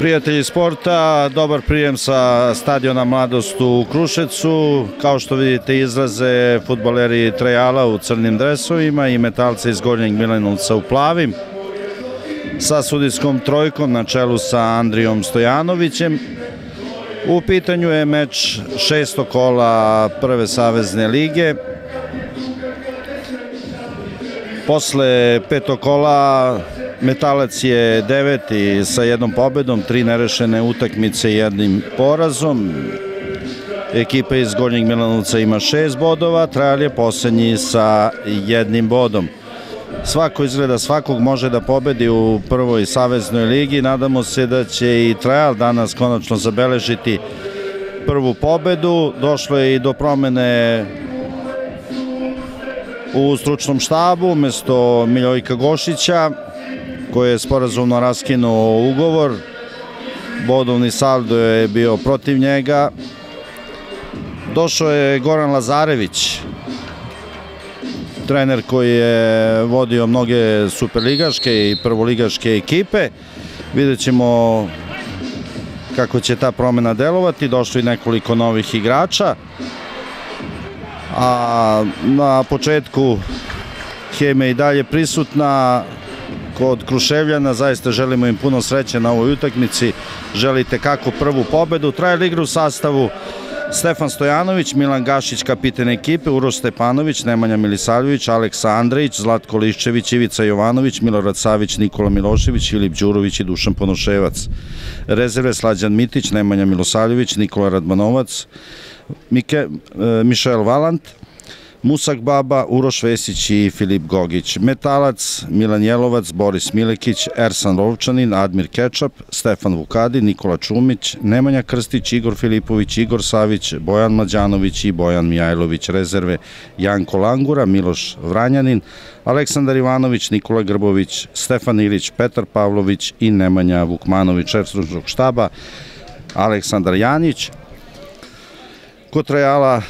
Prijatelji sporta, dobar prijem sa stadiona Mladost u Kruševcu. Kao što vidite, izlaze fudbaleri Trajala u crnim dresovima i metalci iz Gornjeg Milanovca u plavim, sa sudijskom trojkom na čelu sa Andrijom Stojanovićem. U pitanju je meč 6. kola Prve savezne lige. Posle 5. kola Metalac je 9. sa jednom pobedom, 3 nerešene utakmice i 1 porazom. Ekipa iz Gornjeg Milanovca ima 6 bodova, Trajal je poslednji sa 1 bodom. Svako izgleda svakog može da pobedi u Prvoj saveznoj ligi. Nadamo se da će i Trajal danas konačno zabeležiti prvu pobedu. Došlo je i do promene u stručnom štabu. Umesto Miljojka Gošića, koji je sporazumno raskinuo ugovor, bodovni saldo je bio protiv njega, došao je Goran Lazarević, trener koji je vodio mnoge superligaške i prvoligaške ekipe. Vidjet ćemo kako će ta promena delovati. Došlo je nekoliko novih igrača, a na početku hemija i dalje prisutna kod Kruševljana. Zaista želimo im puno sreće na ovoj utakmici. Želite kako prvu pobedu. Trajal igra u sastavu Stefan Stojanović, Milan Gašić, kapiten ekipe, Uroš Stepanović, Nemanja Milisavljević, Aleksa Andrejić, Zlatko Liščević, Ivica Jovanović, Milorad Savić, Nikola Milošević, Filip Đurović i Dušan Ponoševac. Rezerve: Slađan Mitić, Nemanja Milosavljević, Nikola Radmanovac, Mišel Valant, Musak Baba, Uroš Vesić i Filip Gogić. Metalac: Milan Jelovac, Boris Milekić, Ersan Rovčanin, Admir Kečap, Stefan Vukadin, Nikola Čumić, Nemanja Krstić, Igor Filipović, Igor Savić, Bojan Mlađanović i Bojan Mijajlović. Rezerve: Janko Langura, Miloš Vranjanin, Aleksandar Ivanović, Nikola Grbović, Stefan Ilić, Petar Pavlović i Nemanja Vukmanović. Šef stručnog štaba Aleksandar Janić. Kod Trajala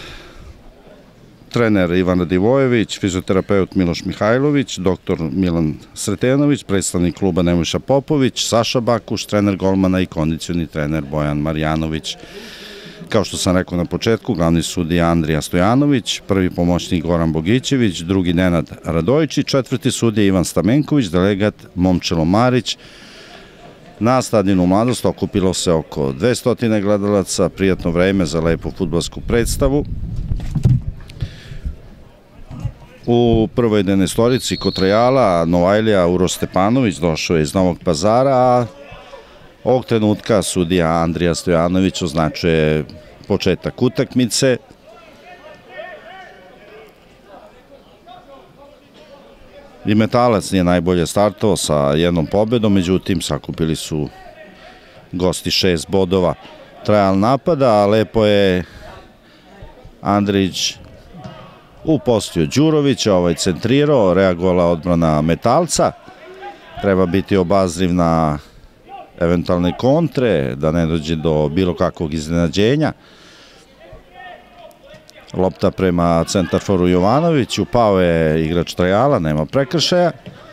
trener Ivan Radivojević, fizioterapeut Miloš Mihajlović, doktor Milan Sretenović, predstavnik kluba Nebojša Popović, Saša Bakuš, trener golmana i kondicioni trener Bojan Marjanović. Kao što sam rekao na početku, glavni sudija Andrija Stojanović, prvi pomoćnik Goran Bogićević, drugi Nenad Radojičić, četvrti sudija Ivan Stamenković, delegat Momčilo Marić. Na stadionu Mladost okupilo se oko 200 gledalaca, prijatno vreme za lepu fudbalsku predstavu. U prvoj denestorici kod Trajala Novajlija Uroš Stepanović došao je iz Novog Pazara, a ovog trenutka sudija Andrija Stojanović označuje početak utakmice. I Metalac nije najbolje startovao sa 1 pobedom, međutim sakupili su gosti 6 bodova. Trajal napada, a lepo je Andrić upostio Đurovića, ovaj centrirao, reagovala odbrana Metalca. Treba biti obazriv na eventualne kontre, da ne dođe do bilo kakvog iznenađenja. Lopta prema centarforu Jovanoviću, pao je igrač Trajala, nema prekršaja.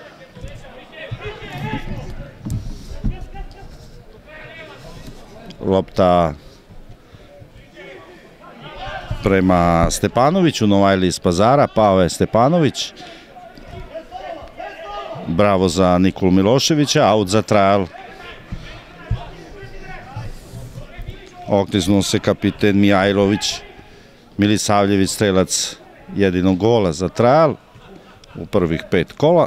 Lopta prema Stepanoviću, Novajli iz Pazara, pao je Stepanović. Bravo za Nikolu Miloševića, aut za Trajal. Okliznuo se kapiten Mijajlović. Milisavljević, strelac jedinog gola za Trajal u prvih 5 kola.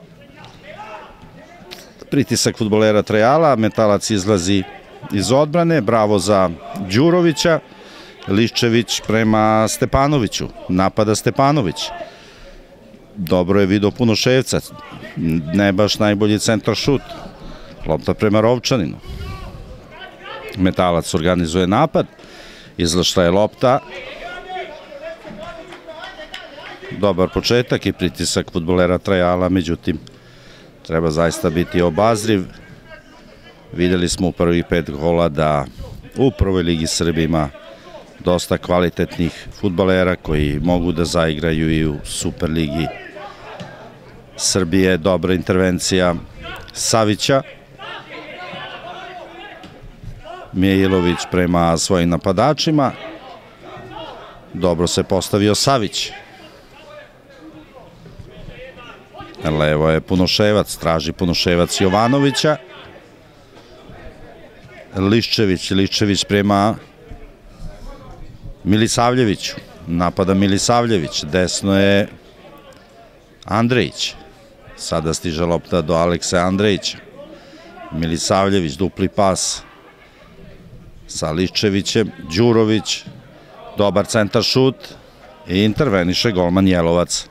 Pritisak fudbalera Trajala, Metalac izlazi iz odbrane, bravo za Đurovića. Liščević prema Stepanoviću, napada Stepanović. Dobro je video Punoševca, ne baš najbolji centar šut. Lopta prema Rovčaninu. Metalac organizuje napad, izlašla je lopta. Dobar početak i pritisak fudbalera Trajala, međutim treba zaista biti obazriv. Videli smo u prvih 5 gola da u Prvoj ligi Srbije ima dosta kvalitetnih fudbalera koji mogu da zaigraju i u Superligi Srbije. Dobra intervencija Savića. Mijailović prema svojim napadačima. Dobro se postavio Savić. Levo je Punoševac, traži Punoševac Jovanovića. Liščević prema Milisavljeviću. Napada Milisavljević, desno je Andrejić. Sada stiže lopta do Alekse Andrejića. Milisavljević, dupli pas sa Liščevićem, Đurović, dobar centar šut i interveniše golman Jelovac.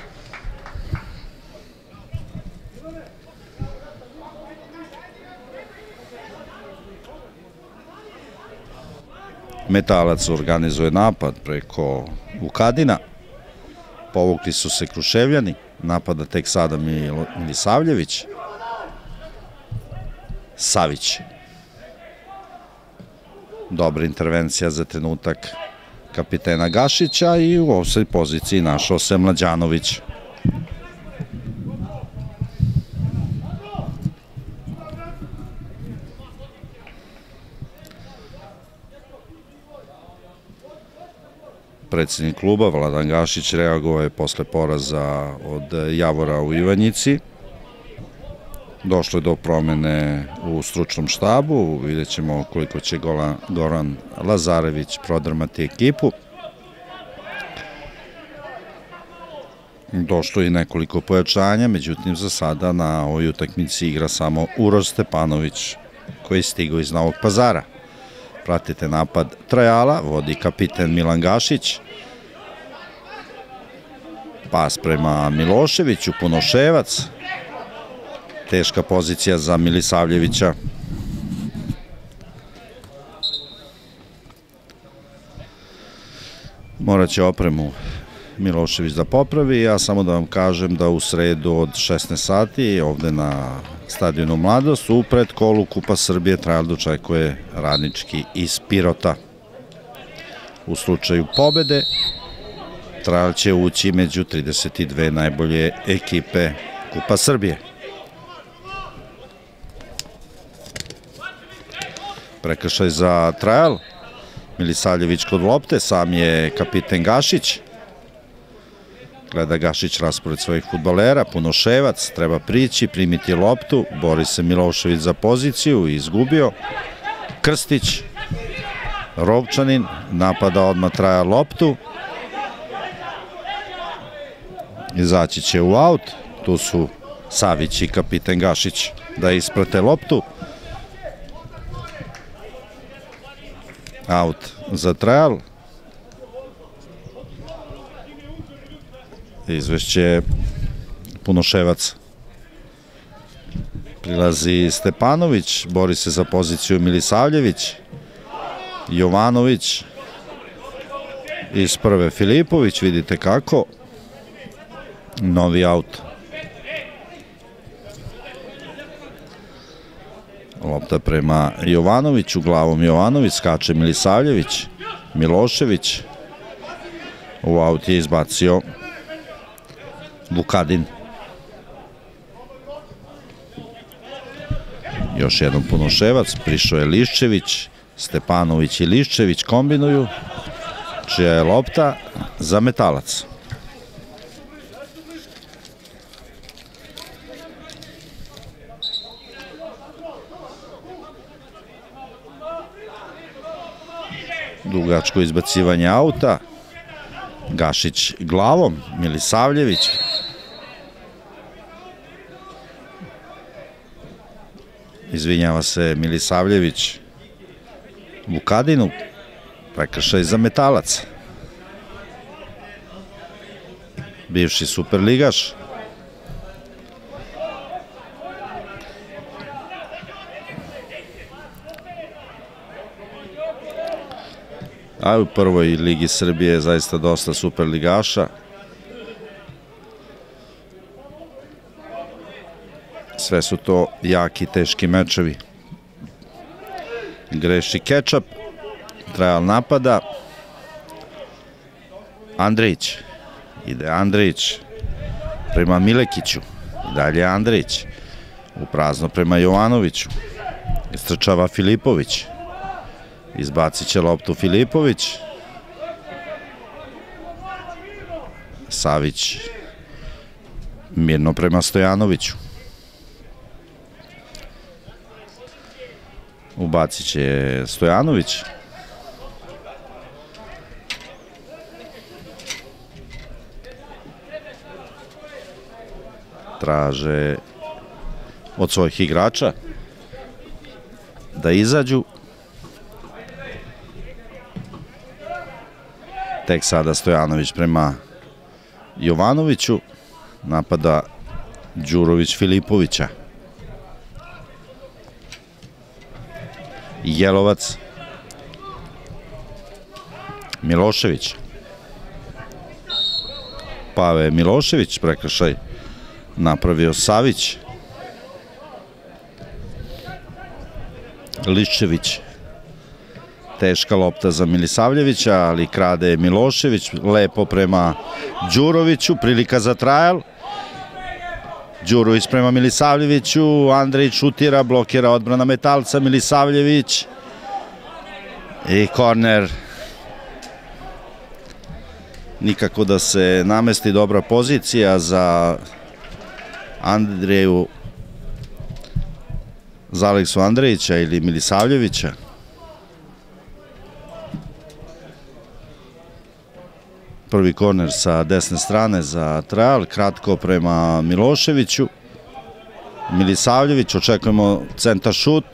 Metalac organizuje napad preko Vukadina. Povukli su se Kruševljani. Napada tek sada Milisavljević. Savić. Dobra intervencija za trenutak kapitena Gašića i u ovoj poziciji našao se Mlađanović. Predsjednik kluba Vladan Gašić reagovao je posle poraza od Javora u Ivanjici. Došlo je do promene u stručnom štabu, vidjet ćemo koliko će Goran Lazarević prodrmati ekipu. Došlo je nekoliko pojačanja, međutim za sada na ovoj utakmici igra samo Uroš Stepanović koji je stigao iz Novog Pazara. Pratite napad Trajala, vodi kapiten Milan Gašić. Pas prema Miloševiću, Punoševac. Teška pozicija za Milisavljevića. Morat će opremu Milošević da popravi. Ja samo da vam kažem da u sredu od 16 sati ovde na stadionu Mladost u predkolu Kupa Srbije Trajal dočekuje Radnički iz Pirota. U slučaju pobede Trajal će ući među 32 najbolje ekipe Kupa Srbije. Prekršaj za Trajal. Milisavljević kod lopte, sam je kapiten Gašić. Gleda Gašić raspored svojih fudbalera, Punoševac, treba prići, primiti loptu, bori se Milošević za poziciju, izgubio. Krstić, Rovčanin, napada odmah Trajal loptu. Izaći će u aut, tu su Savić i kapiten Gašić da isprate loptu. Aut za Trajal. Izvešće Punoševac. Prilazi Stepanović, bori se za poziciju Milisavljević. Jovanović. Iz prve Filipović, vidite kako. Novi aut. Lopta prema Jovanoviću, glavom Jovanović, skače Milisavljević. Milošević. U aut je izbacio Vukadin. Još jedan Punoševac, prišao je Liščević, Stepanović i Liščević kombinuju, čija je lopta za Metalac. Dugačko izbacivanje auta, Gašić glavom, Milisavljević. Izvinjava se Milisavljević Vukadinu, prekršaj za Metalac. Bivši superligaš. A u prvoj ligi Srbije je zaista dosta superligaša. Sve su to jaki, teški mečevi. Greši Kečap. Trajal napada. Andrejić. Ide Andrejić prema Milekiću. I dalje Andrejić. U prazno prema Jovanoviću. Istrčava Filipović. Izbacit će loptu Filipović. Savić mirno prema Stojanoviću. Ubacit će Stojanović. Traže od svojih igrača da izađu. Tek sada Stojanović prema Jovanoviću. Napada Đurović Filipovića. Jelovac. Milošević. Pave Milošević, prekršaj napravio Savić. Liščević. Teška lopta za Milisavljevića, ali krade Milošević. Lepo prema Đuroviću. Prilika za trajal. Đurović prema Milisavljeviću. Andrejić šutira, blokira odbrana Metalca. Milisavljević. I korner. Nikako da se namesti dobra pozicija za Andreju, za Aleksu Andrejića ili Milisavljevića. Prvi korner sa desne strane za trajal, kratko prema Miloševiću. Milisavljević, očekujemo centar šut.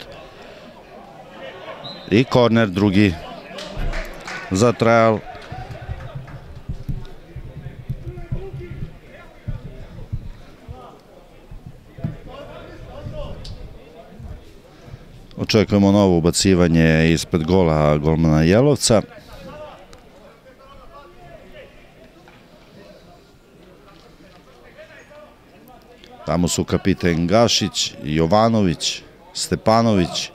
I korner drugi za trajal. Očekujemo novo ubacivanje ispred gola golmana Jelovca. Tamo su kapiten Gašić, Jovanović, Stepanović.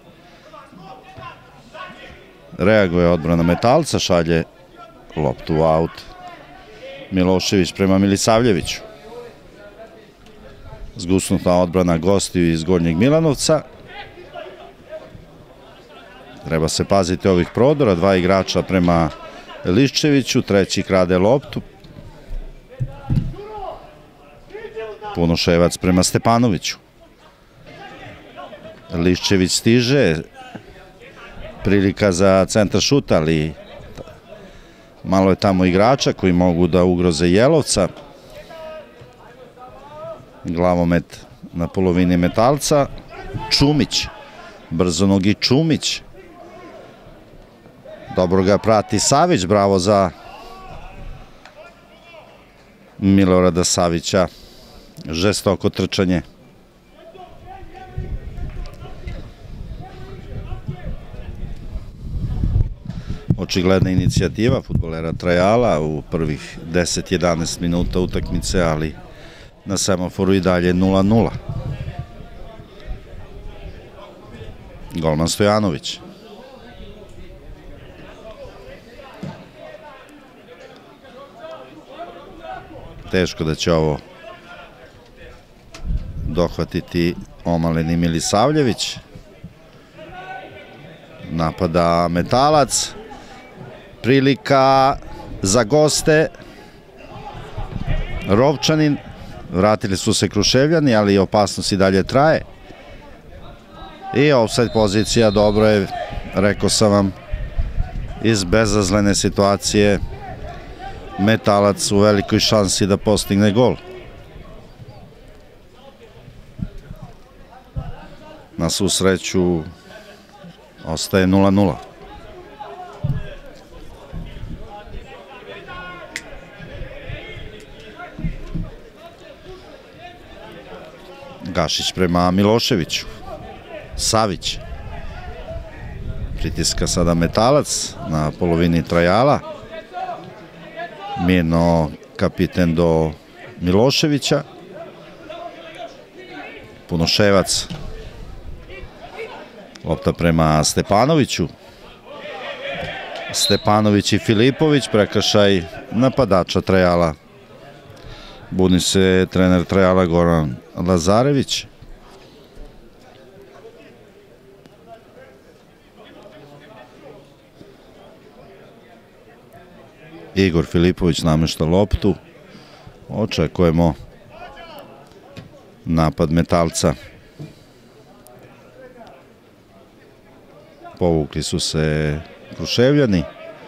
Reaguje odbrana Metalca, šalje loptu u aut. Milošević prema Milisavljeviću. Zgusnuta odbrana gostiju iz Gornjeg Milanovca. Treba se paziti ovih prodora. Dva igrača prema Liščeviću, treći krade loptu. Punoševac prema Stepanoviću. Liščević stiže. Prilika za centar šuta, ali malo je tamo igrača koji mogu da ugroze Jelovca. Glavomet na polovini Metalca. Čumić. Brzonogi Čumić. Dobro ga prati Savić. Bravo za Milorada Savića. Žestoko trčanje. Očigledna inicijativa fudbalera Trajala u prvih 10-11 minuta utakmice, ali na semaforu i dalje 0-0. Golman Stojanović. Teško da će ovo dohvatiti omaleni Milisavljević. Napada Metalac. Prilika za goste. Rovčanin. Vratili su se Kruševljani, ali opasnost i dalje traje. I ofsajd pozicija, dobro je, rekao sam vam, iz bezazlene situacije Metalac u velikoj šansi da postigne gol. Na svu sreću ostaje 0-0. Gašić prema Miloševiću. Savić. Pritiska sada Metalac na polovini Trajala. Mirno kapiten do Miloševića. Punoševac. Lopta prema Stepanoviću. Stepanović i Filipović, prekršaj napadača Trajala. Buni se trener Trajala Goran Lazarević. Igor Filipović namešta loptu. Očekujemo napad Metalca. Povukli su se Kruševljani.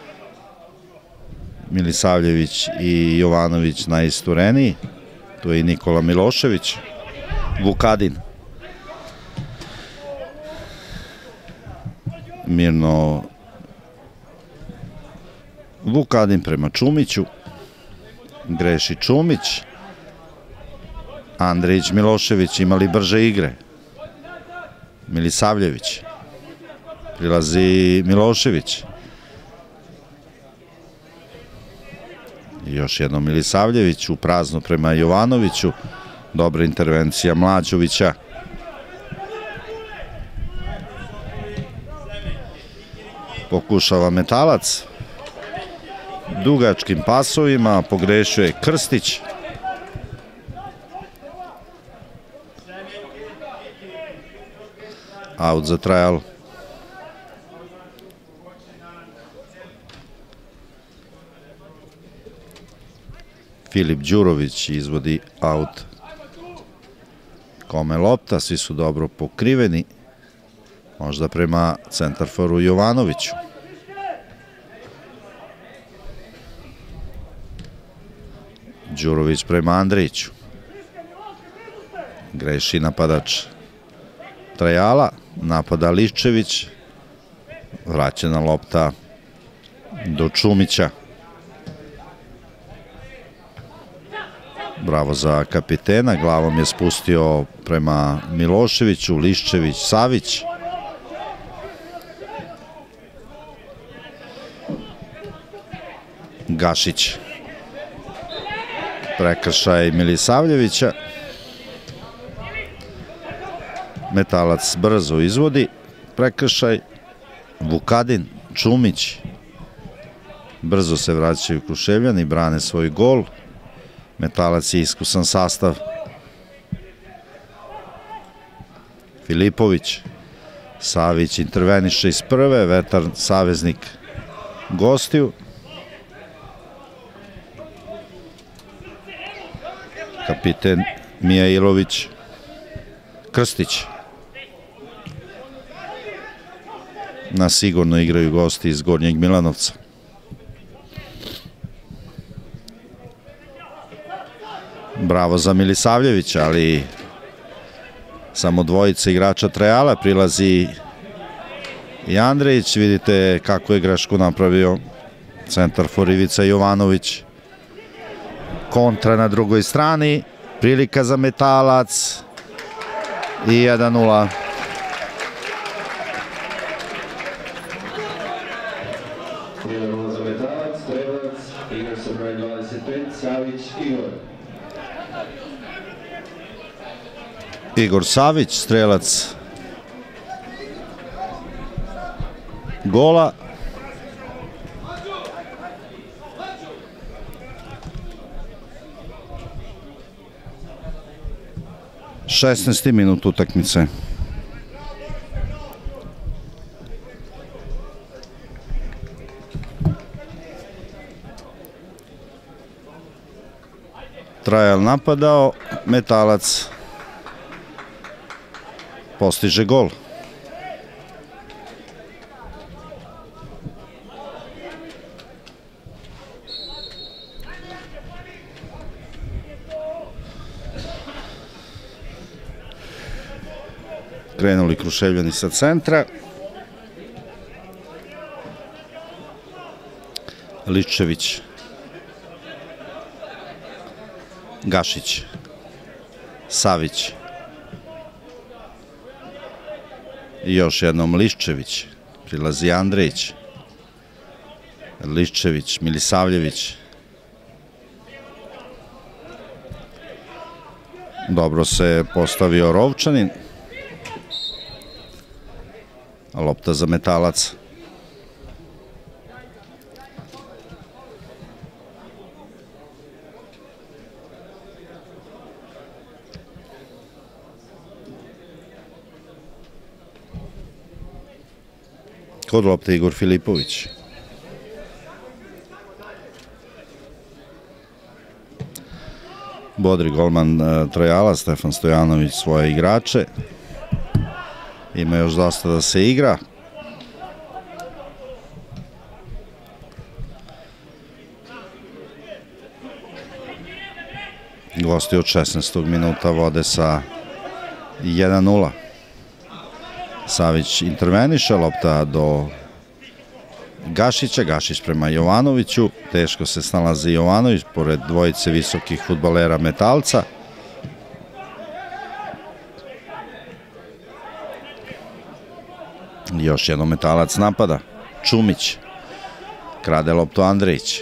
Milisavljević i Jovanović najistureniji. Tu je i Nikola Milošević. Vukadin. Mirno Vukadin prema Čumiću. Greši Čumić. Andrić, Milošević imali brže igre. Milisavljević. Prilazi Milošević. Još jednom Milisavljević u prazno prema Jovanoviću. Dobra intervencija Mlađovića. Pokušava Metalac. Dugačkim pasovima pogrešio je Krstić. Aut za Trajal. Filip Đurović izvodi aut. Kome lopta, svi su dobro pokriveni. Možda prema centarforu Jovanoviću. Đurović prema Andriću. Greši napadač Trajala. Napada Liščević. Vraćena lopta do Čumića. Bravo za kapitena. Glavom je spustio prema Miloševiću. Liščević, Savić. Gašić. Prekršaj Milisavljevića. Metalac brzo izvodi prekršaj. Vukadin, Čumić. Brzo se vraćaju Kruševljani, brane svoj gol. Metalac je iskusan sastav. Filipović. Savić interveniše iz prve. Vetar saveznik gostiju. Kapiten Mijailović. Krstić. Na sigurno igraju gosti iz Gornjeg Milanovca. Bravo za Milisavljevića, ali samo dvojica igrača Trajala. Prilazi i Andrejić. Vidite kako je grešku napravio centarfor Ivica Jovanović. Kontra na drugoj strani. Prilika za Metalac. I 1:0. Za Metalac, strelac, igra sa broj 25, Savić Igor. Igor Savić, strelac gola. Šesnaesti minut utakmice. Trajal napadao, Metalac postiže gol. Krenuli Kruševljani sa centra. Liščević. Gašić. Savić. I još jednom Liščević. Prilazi Andrejić. Liščević, Milisavljević. Dobro se postavio Rovčanin. Lopta za Metalac. Kod lopte Igor Filipović. Bodri golman Trojala, Stefan Stojanović, svoje igrače. Ima još dosta da se igra. Gosti od 16. minuta vode sa 1:0. Savić interveniše, lopta do Gašića, Gašić prema Jovanoviću, teško se snalazi Jovanović pored dvojice visokih fudbalera Metalca. Još jedno Metalac napada, Čumić, krade loptu Andrejić.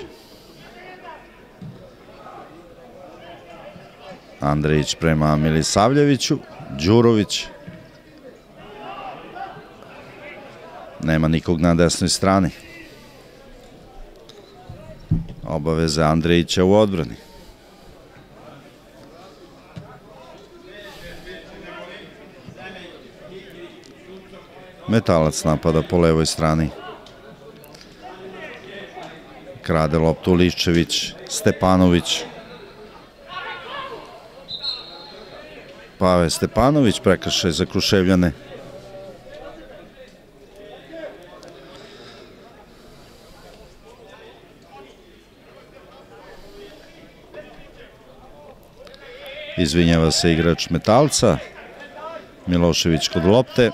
Andrejić prema Milisavljeviću, Đurović. Nema nikog na desnoj strani. Obaveze Andrejića u odbrani. Metalac napada po levoj strani. Krade loptu Liščević, Stepanović. Pave Stepanović, prekršaj za Kruševljane. Izvinjava se igrač Metalca, Milošević kod lopte.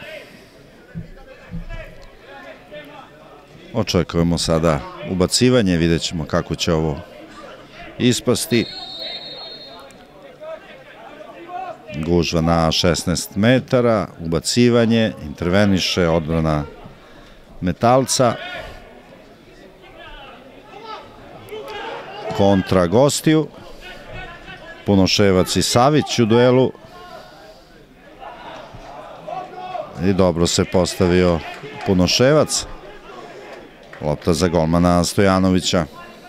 Očekujemo sada ubacivanje, vidjet ćemo kako će ovo ispasti. Gužva na 16 metara, ubacivanje, interveniše odbrana Metalca. Kontra gostiju. Punoševac i Savić u duelu. I dobro se postavio Punoševac. Lopta za golmana Stojanovića.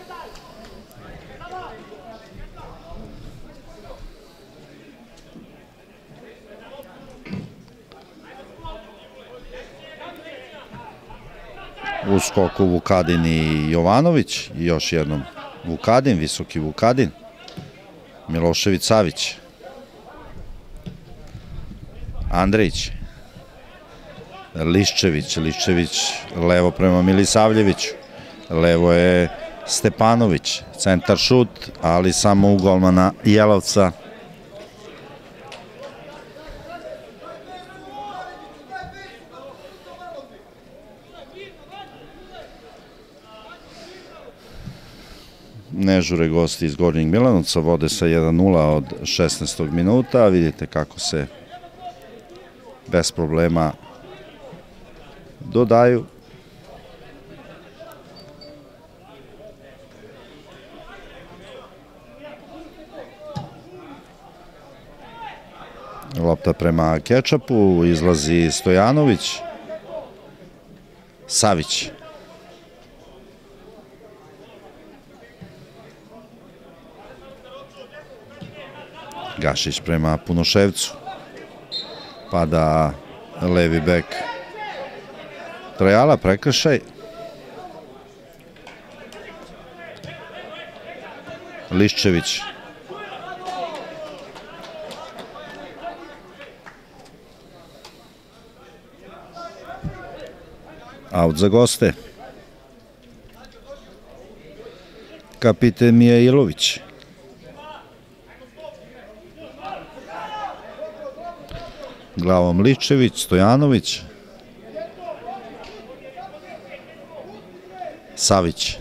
U skoku Vukadin i Jovanović. I još jednom Vukadin, visoki Vukadin. Milošević, Savić. Andrejić. Liščević. Liščević levo prema Milisavljeviću. Levo je Stepanović. Centar šut, ali samo u golmana Jelovca. Ne žure gosti iz Gornjeg Milanovca, vode sa 1:0 od 16. minuta. Vidite kako se bez problema dodaju. Lopta prema Kečapu, izlazi Stojanović. Savić. Gašić prema Punoševcu. Pada levi bek Trojala, prekršaj. Liščević. Aut za goste. Kapiten Mijailović. Glavom Liščević, Stojanović. Savić.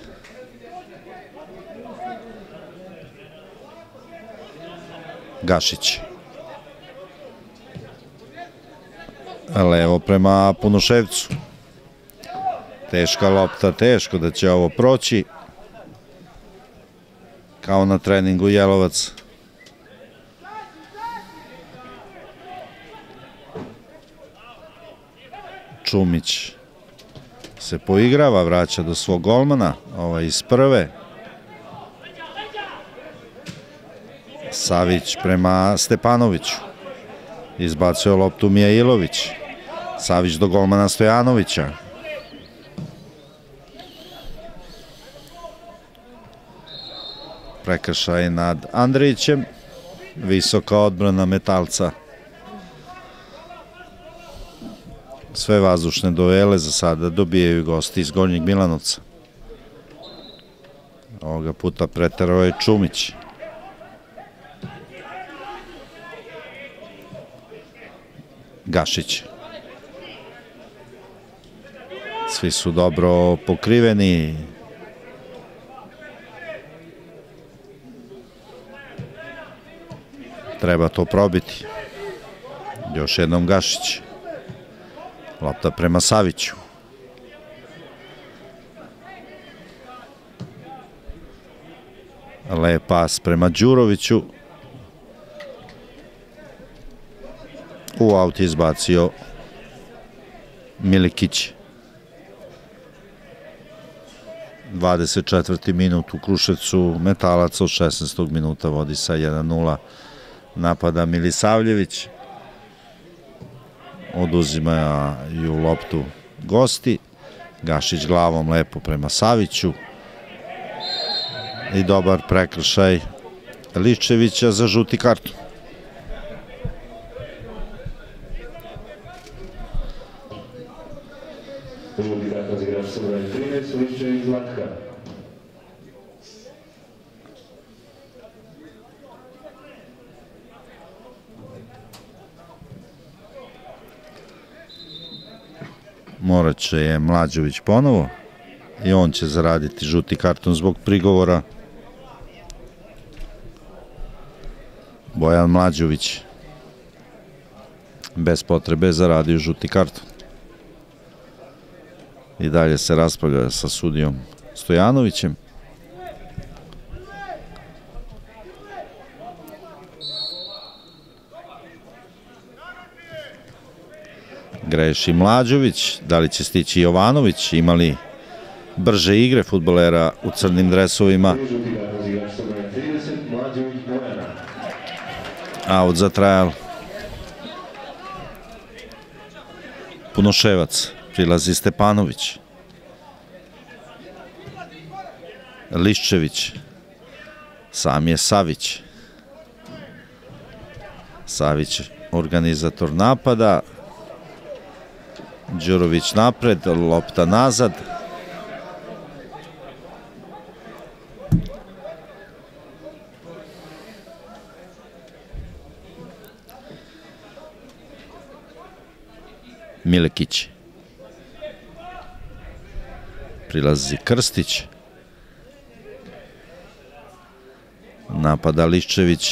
Gašić. Levo prema Punoševcu. Teška lopta, teško da će ovo proći. Kao na treningu Jelovac. Čumić se poigrava, vraća do svog golmana, ovaj iz prve. Savić prema Stepanoviću. Izbacuje loptu Mijailović. Savić do golmana Stojanovića. prekršaj nad Andrićem, visoka odbrana Metalca. Sve vazdušne duele za sada dobijaju gosti iz Gornjeg Milanovca. Ovoga puta preterao je Čumić. Gašić. Svi su dobro pokriveni. Treba to probiti. Još jednom Gašić. Lopta prema Saviću. Lep pas prema Đuroviću. U aut je izbacio Milikić. 24. minut u Kruševcu. Metalac od 16. minuta vodi sa 1:0. Napada Milisavljević. Oduzimaju loptu gosti. Gašić glavom lepo prema Saviću. I dobar prekršaj Liščevića za žuti karton. Žuti karton za igrača sa brojem 13, Liščević Zlatka. Morat će je Mlađović ponovo i on će zaraditi žuti karton zbog prigovora. Bojan Mlađović bez potrebe zaradio žuti karton. I dalje se raspravlja sa sudijom Stojanovićem. Greši Mlađović, da li će stići Jovanović, imali brže igre fudbalera u crnim dresovima. Aut za trajal. Punoševac, prilazi Stepanović. Liščević, sam je Savić. Savić, organizator napada. Đurović napred, lopta nazad. Milekić. Prilazi Krstić. Napada Liščević.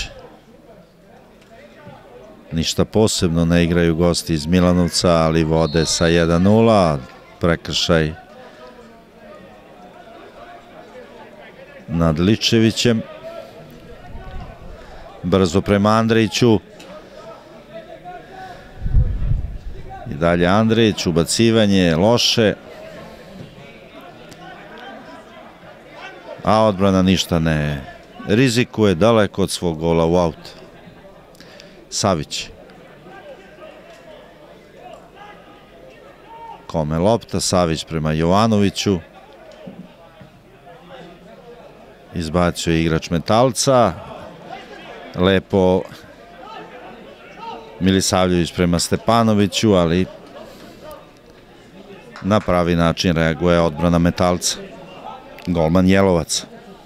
Ništa posebno ne igraju gosti iz Milanovca, ali vode sa 1:0. Prekršaj nad Liščevićem. Brzo prema Andriću. I dalje Andrić, ubacivanje, loše. A odbrana ništa ne rizikuje, daleko od svog gola u aut. Savić. Kome lopta, Savić prema Jovanoviću. Izbacio je igrač Metalca. Lepo Milisavljević prema Stepanoviću, ali na pravi način reaguje odbrana Metalca. Golman Jelovac.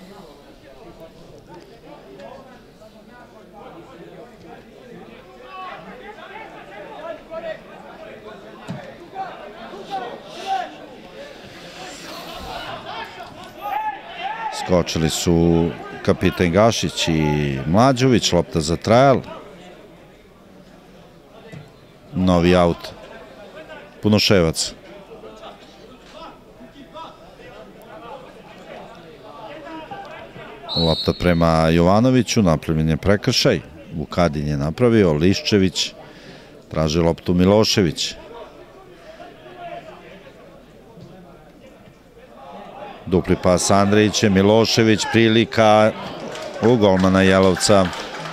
Skočili su kapitan Gašić i Mlađović, lopta za trajal. Novi aut. Punoševac. Lopta prema Jovanoviću, napravljen je prekršaj. Vukadin je napravio, Liščević traži loptu Milošević. Dupli pas Andriće, Milošević, prilika u golmana Jelovca.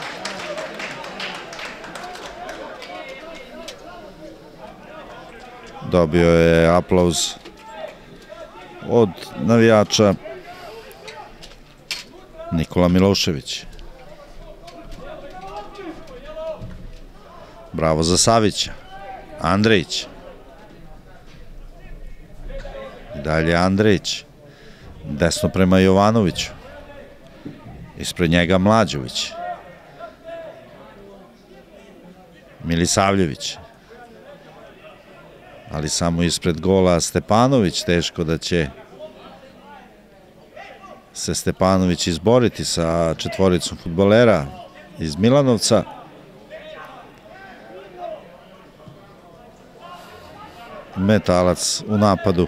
Dobio je aplauz od navijača. Nikola Milošević. Bravo za Savića. Andrejić. I dalje Andrejić. Desno prema Jovanoviću. Ispred njega Mlađović. Milisavljević. Ali samo ispred gola Stepanović. Teško da će se Stepanović izboriti sa četvoricom fudbalera iz Milanovca. Metalac u napadu.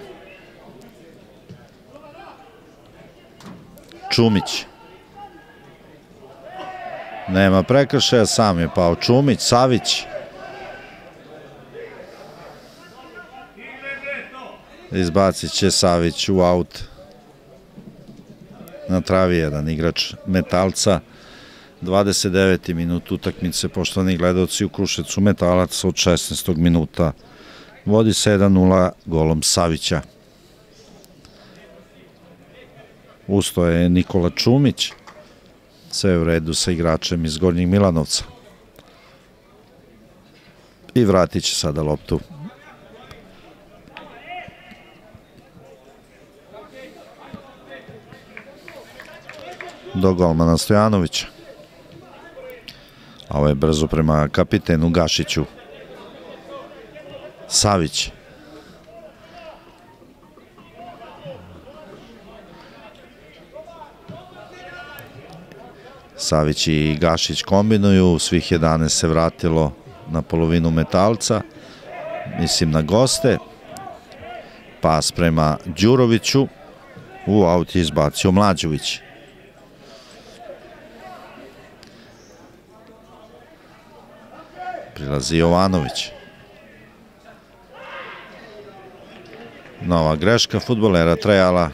Čumić. Nema prekršaja, sam je pao Čumić. Savić. Izbacit će Savić u aut. Na travi jedan igrač Metalca. 29. minut utakmice, poštovani gledalci, u Kruševcu Metalac od 16. minuta vodi 7-0 golom Savića. Usto je Nikola Čumić. Sve u redu sa igračem iz Gornjeg Milanovca. I vratit će sada loptu do golmana Stojanovića. A ovo je brzo prema kapitenu Gašiću. Savić. Savić i Gašić kombinuju, svih 11 se vratilo na polovinu Metalca, mislim na goste. Pas prema Đuroviću, u aut je izbacio Mlađović. Prilazi Jovanović. Nova greška fudbalera Trajala.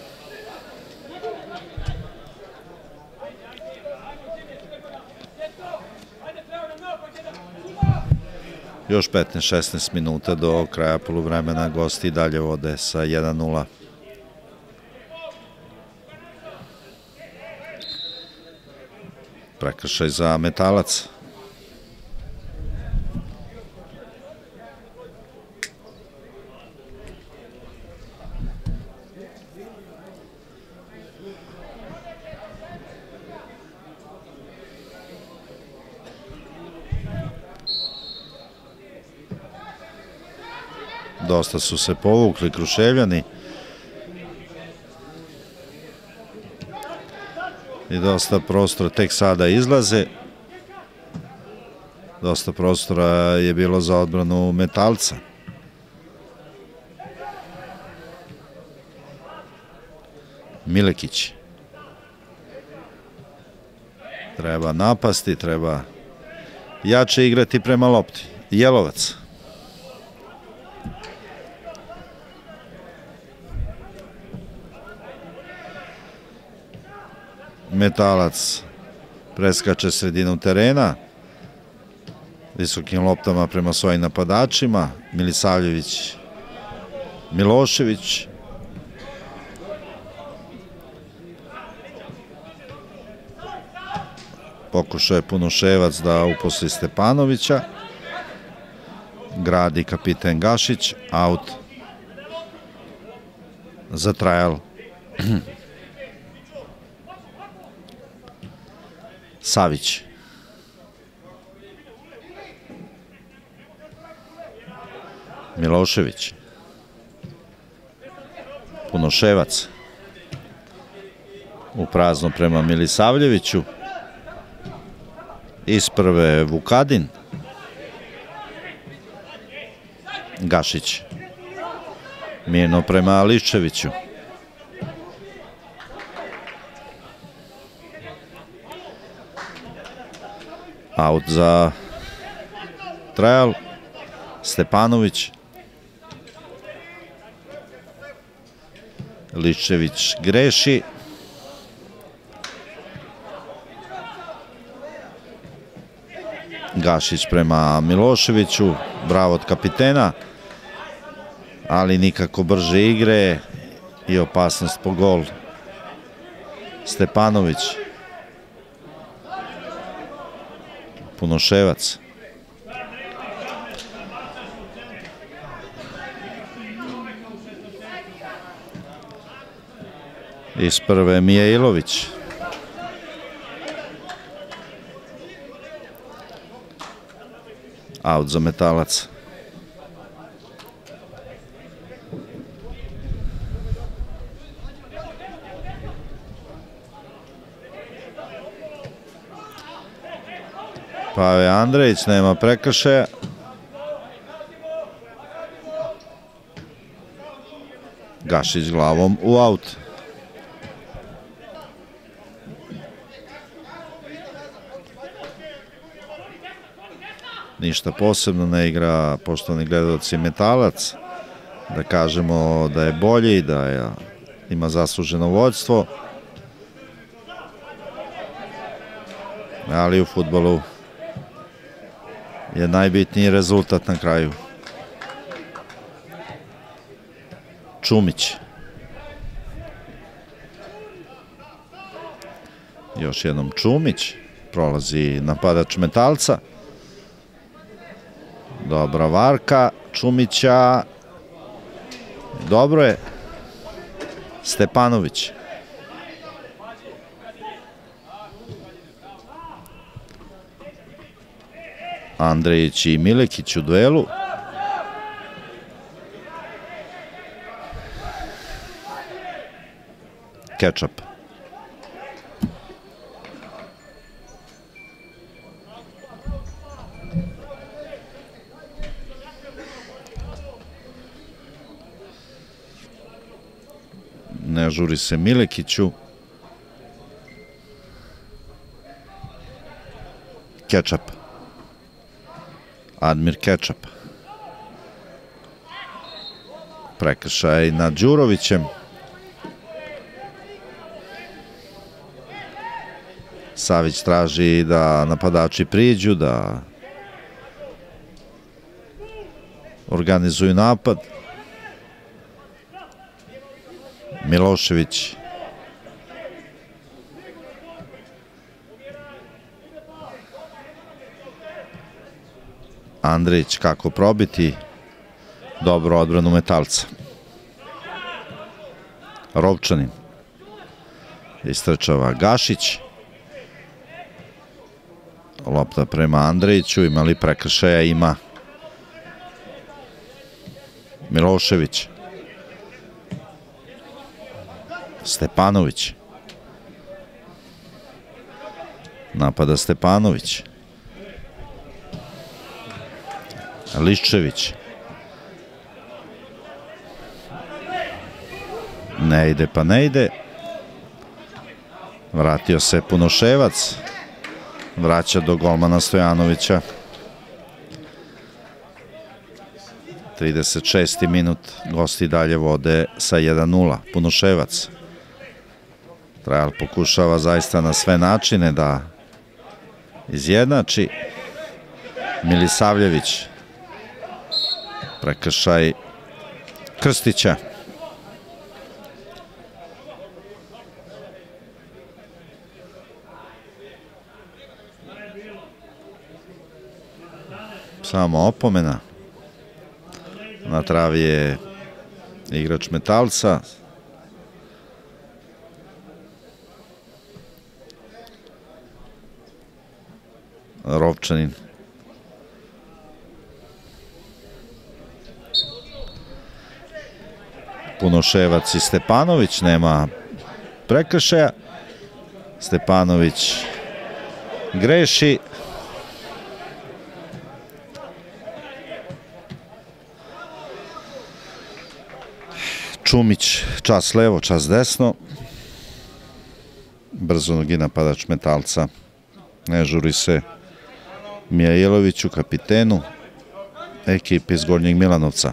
Još 15-16 minuta do kraja poluvremena, gosti dalje vode sa 1-0. Prekršaj za Metalac. Dosta su se povukli Kruševljani i dosta prostora tek sada izlaze. Dosta prostora je bilo za odbranu Metalca. Milekić. Treba napasti, treba jače igrati prema lopti. Jelovac. Metalac preskače sredinu terena, visokim loptama prema svojim napadačima. Milisavljević, Milošević. Pokušao je Punoševac da uposli Stepanovića. Gradi kapiten Gašić, aut za Trajal. Savić. Milošević. Punoševac. U prazno prema Milisavljeviću. Iz prve Vukadin. Gašić. Mirno prema Liščeviću. Aut za Trajal. Stepanović. Liščević greši. Gašić prema Miloševiću. Bravo od kapitena. Ali nikako brže igre i opasnost po gol. Stepanović. Punoševac. Iz prve Mijailović. Aut za Metalac. Pave Andrejić, nema prekršaja. Gašić glavom u aut. Ništa posebno ne igra, poštovani gledalci, Metalac. Da kažemo da je bolji, da ima zasluženo vođstvo. Ali u fudbalu je najbitniji rezultat na kraju. Čumić. Još jednom Čumić. Prolazi napadač Metalca. Dobra varka Čumića. Dobro je. Stepanović. Andrejić i Milekić u duelu. Kečap. Ne žuri se Milekiću. Kečap. Admir Kečap. Prekršaj nad Đurovićem. Savić traži da napadači priđu, da organizuju napad. Milošević. Andrejić, kako probiti. Dobro odbranu Metalca. Rovčanin. Istrčava Gašić. Lopta prema Andrejiću. Ima li prekršaja? Ima. Milošević. Stepanović. Napada Stepanović. Liščević. Ne ide pa ne ide. Vratio se Punoševac. Vraća do golmana Stojanovića. 36. minut. Gosti dalje vode sa 1:0. Punoševac. Trajal pokušava zaista na sve načine da izjednači. Milisavljević. Prekršaj Krstića. Samo opomena. Na travi je igrač Metalca. Rovčanin. Punoševac i Stepanović, nema prekršaja. Stepanović greši. Čumić, čas levo, čas desno. Brzonogi napadač Metalca. Ne žuri se Mijailoviću, kapitenu ekipe iz Gornjeg Milanovca.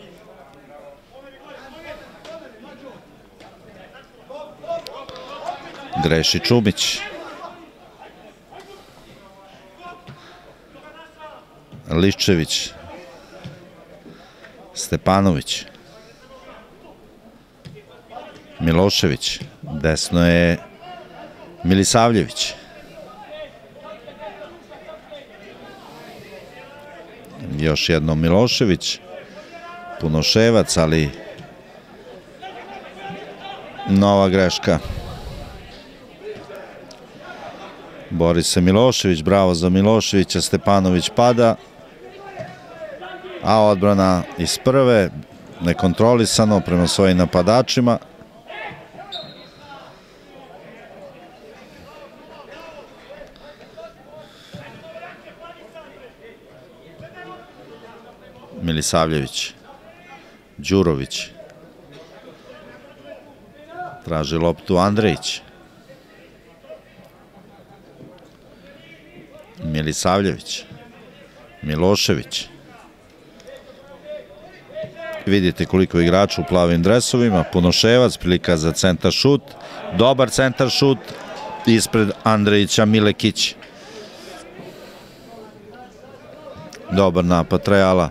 Greši Čumić. Liščević. Stepanović. Milošević. Desno je Milisavljević. Još jednom Milošević. Punoševac, ali nova greška. Bori se Milošević, bravo za Miloševića, Stepanović pada. A odbrana iz prve, nekontrolisano prema svojim napadačima. Milisavljević, Đurović, traži loptu Andrejić, Milisavljević, Milošević. Vidite koliko igrača u plavim dresovima. Punoševac, prilika za centar šut, dobar centar šut ispred Andrejića. Milekić, dobar napad Reala.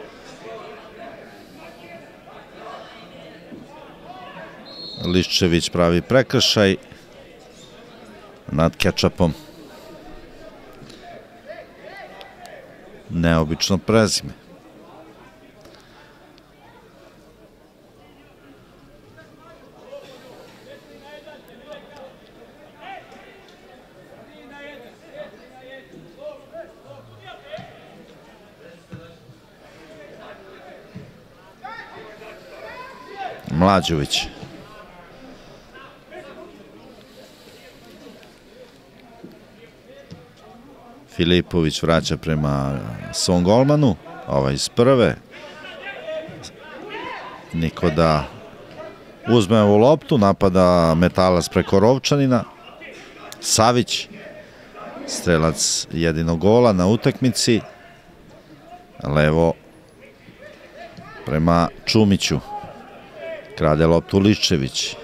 Liščević pravi prekršaj nad Kečapom. Neobično prezime. Mlađović. Filipović vraća prema svom golmanu. Ovaj iz prve. Niko da uzme ovu loptu. Napada Metalac preko Rovčanina. Savić. Strelac jedinog gola na utakmici. Levo prema Čumiću. Krade loptu Liščević.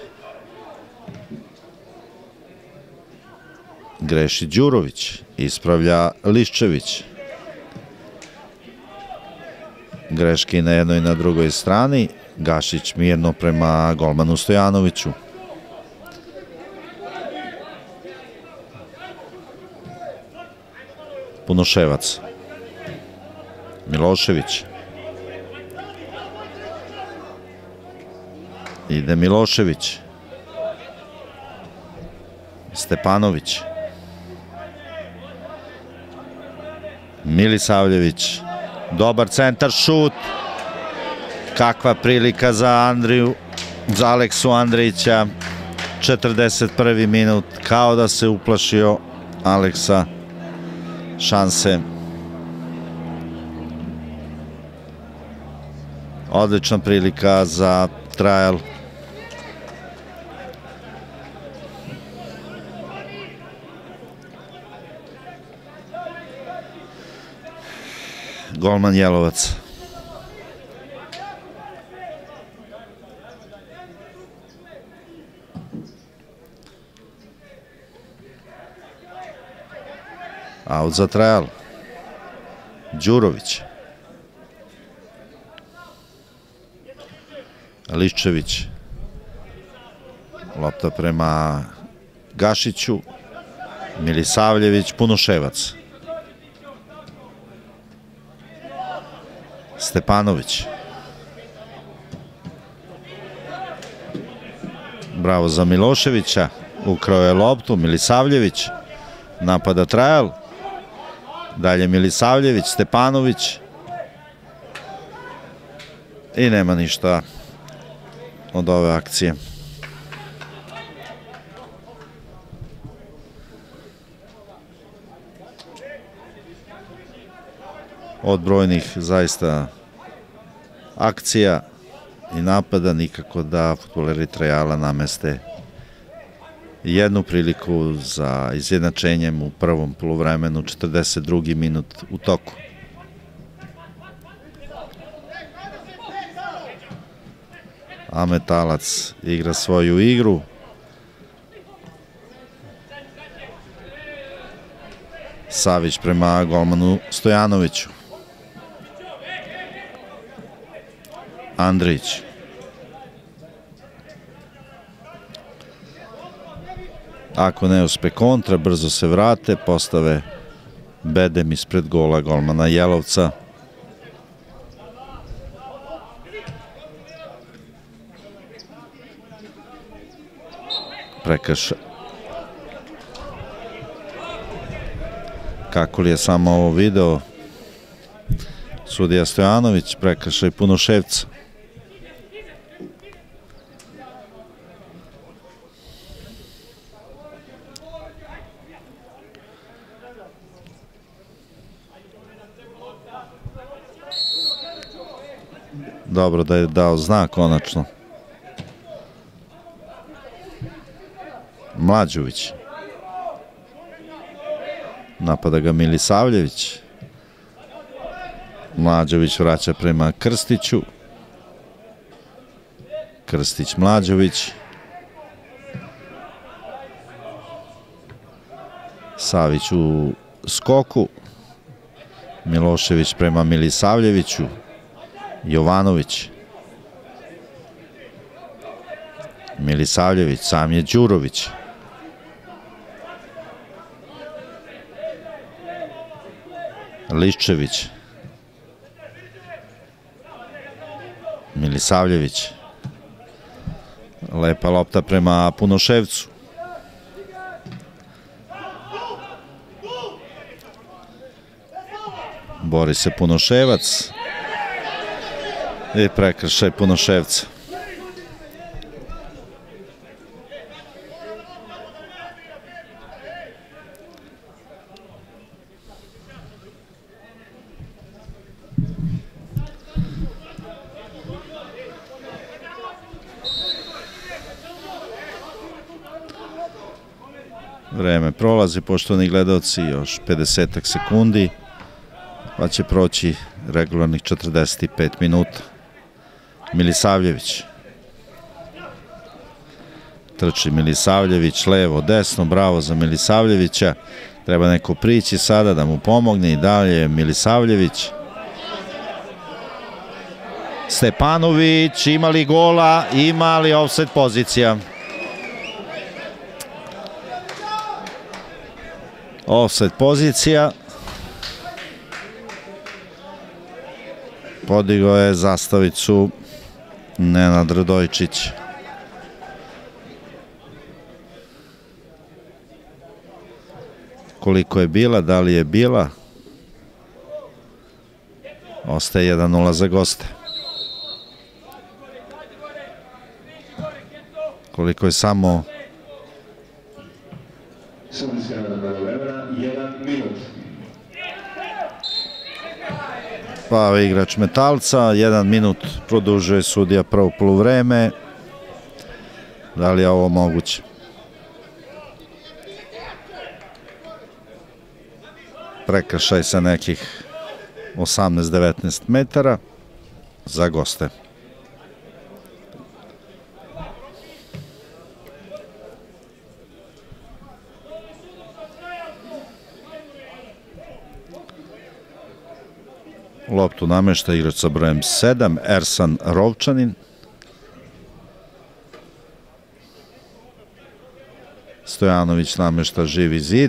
Greši Đurović. Ispravlja Liščević. Greške i na jednoj i na drugoj strani. Gašić mirno prema golmanu Stojanoviću. Punoševac. Milošević. Ide Milošević. Stepanović. Milisavljević. Dobar centar, šut. Kakva prilika za Andriju, za Aleksu Andrejića. 41. minut. Kao da se uplašio Aleksa šanse. Odlična prilika za Trajal. Golman Jelovac. Aut za Trajal. Đurović. Liščević. Lopta prema Gašiću. Milisavljević. Punoševac. Stepanović. Bravo za Miloševića. Ukrao je loptu. Milisavljević. Napada Trajal. Dalje Milisavljević. Stepanović. I nema ništa od ove akcije. Od brojnih zaista akcija i napada nikako da fudbaleri Trajala nameste jednu priliku za izjednačenjem u prvom poluvremenu, 42. minut u toku. A Metalac igra svoju igru. Savić prema golmanu Stojanoviću. Andrejić. Ako ne uspe kontra, brzo se vrate, postave bedem ispred gola golmana Jelovca. prekršaj. Kako li je samo ovo video? Sudija Stojanović, prekršaj Punoševca. Dobro da je dao znak konačno. Mlađović. Napada ga Milisavljević. Mlađović vraća prema Krstiću. Krstić Mlađović. Savić u skoku. Milošević prema Milisavljeviću. Jovanović. Milisavljević, sam je Đurović. Liščević. Milisavljević. Lepa lopta prema Punoševcu. Bori se Punoševac. I prekršaj Punoševca. Vreme prolazi, poštovani gledalci, još 50 sekundi, pa će proći regularnih 45 minuta. Milisavljević. Trči Milisavljević, levo, desno, bravo za Milisavljevića. Treba neko prići sada da mu pomogne i dalje Milisavljević. Stepanović, ima li gola, ima li ofsajd pozicija? Ofsajd pozicija. Podigao je zastavicu Nenad Radojčić. Koliko je bila, da li je bila? Ostaje 1:0 za goste. Koliko je samo... Sudijska vremena, 1 minut. Pa igrač Metalca, 1 minut produžuje sudija prvo poluvreme. Da li je ovo moguće? Prekršaj sa nekih 18-19 metara za goste. Loptu namešta igrač sa brojem 7, Ersan Rovčanin. Stojanović namešta Živi zid.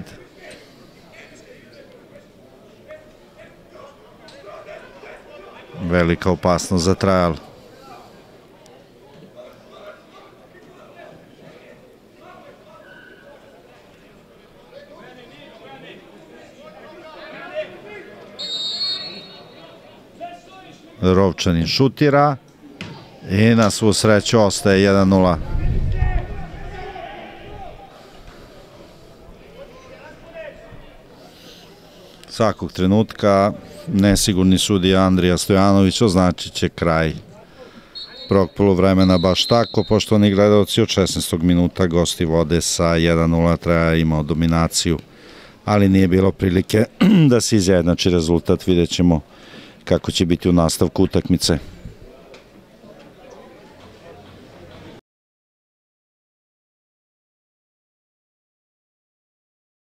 Velika opasnost za Trajal. Rovčanin šutira i na svu sreću ostaje 1:0. Svakog trenutka nesigurni sudija Andrija Stojanović označit će kraj prvog poluvremena. Baš tako, poštovani gledalci, od 16. minuta gosti vode sa 1:0. Trajal imao dominaciju, ali nije bilo prilike da se izjednači rezultat. Vidjet ćemo kako će biti u nastavku utakmice.